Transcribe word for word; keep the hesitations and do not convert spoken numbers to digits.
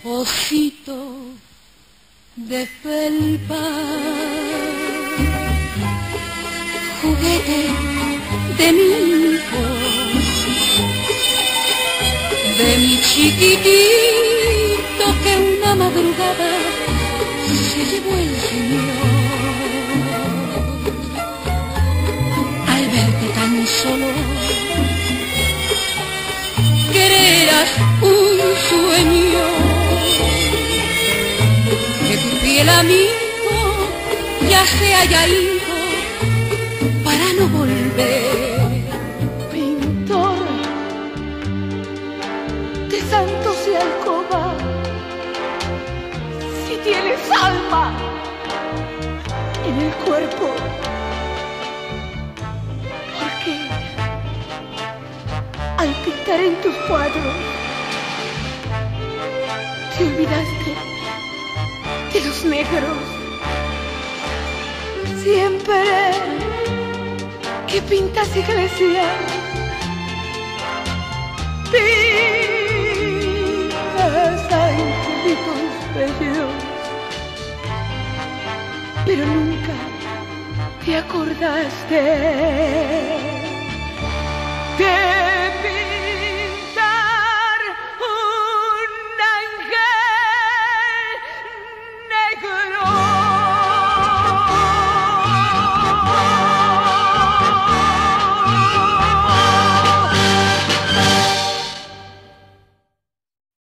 osito de felpa, juguete de mi hijo, de mi chiquitito que una madrugada se llevó el Señor. Al verte tan solo, que eras un sueño, que tu fiel amigo ya se haya ido para no volver. Pintor de santos y alcoba, si tienes alma en el cuerpo, ¿por qué al pintar en tus cuadros te olvidaste de los negros? Siempre que pintas iglesias, pintas angelitos bellos, pero nunca te acordaste de